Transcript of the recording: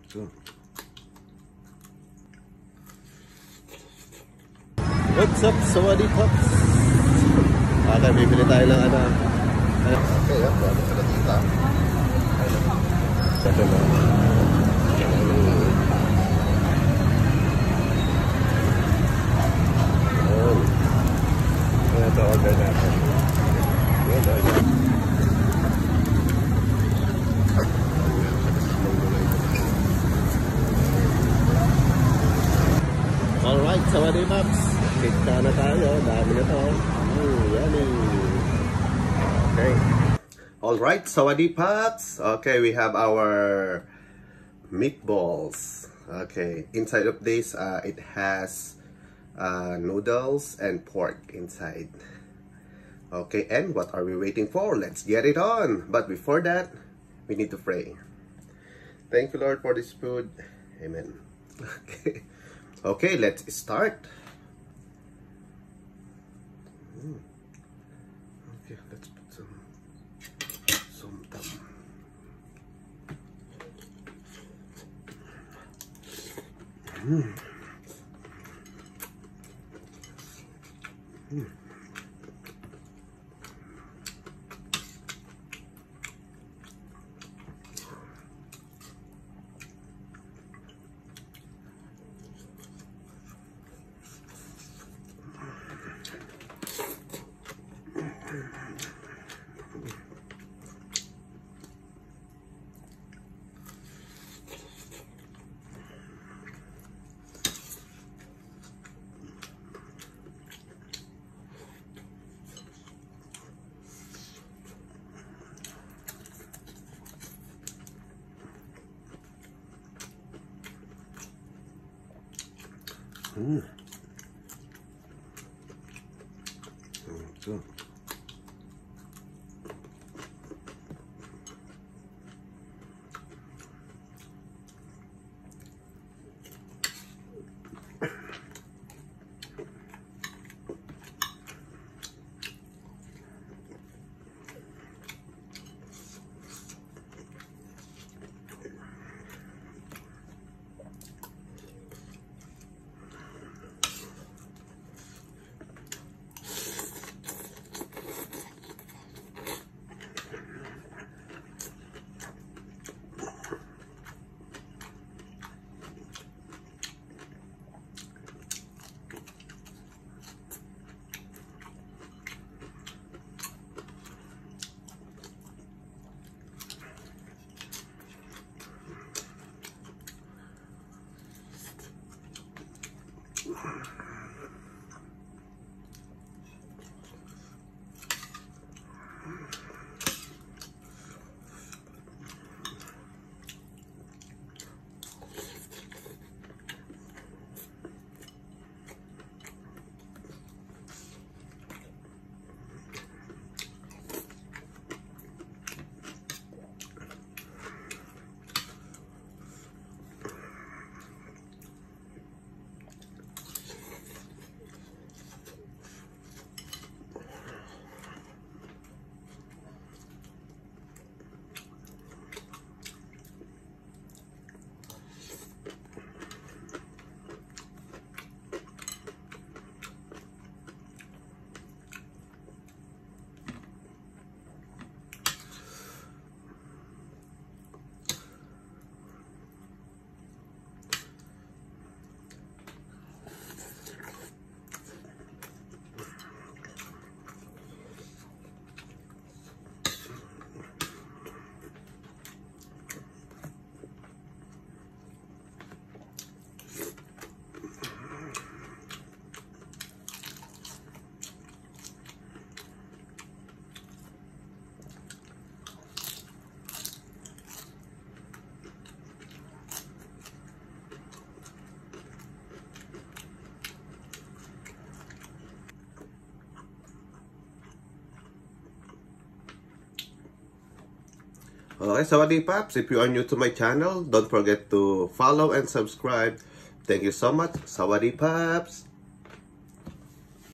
What's up, Sawadee Pops? Okay, bibili tayo ng ano. Okay, yan. Bago ka na tita. Ito na. Ito, order natin. Yan, yan. Alright, Sawadee Pops. Kita na tayo. Dami na to. Yummy. Okay. Alright, Sawadee Pops. Okay, we have our meatballs. Okay, inside of this, it has noodles and pork inside. Okay, and what are we waiting for? Let's get it on. But before that, we need to pray. Thank you, Lord, for this food. Amen. Okay. Okay, let's start. Okay, let's put some thumb. Okay, Sawadee Pops, if you are new to my channel, don't forget to follow and subscribe. Thank you so much. Sawadee Pops.